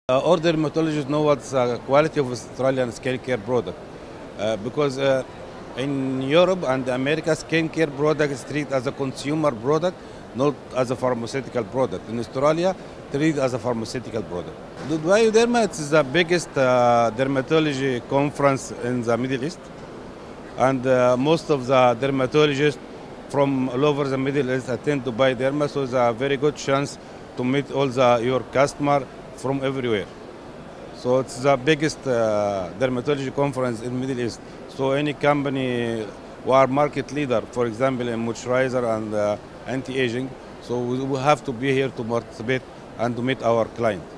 All dermatologists know what's the quality of Australian skincare product because in Europe and America, skincare product is treated as a consumer product, not as a pharmaceutical product. In Australia, treated as a pharmaceutical product. The Dubai Derma is the biggest dermatology conference in the Middle East, and most of the dermatologists from all over the Middle East attend Dubai Derma, so it's a very good chance to meet all your customers from everywhere. So it's the biggest dermatology conference in Middle East. So any company who are market leader, for example, in moisturizer and anti-aging, so we will have to be here to participate and to meet our client.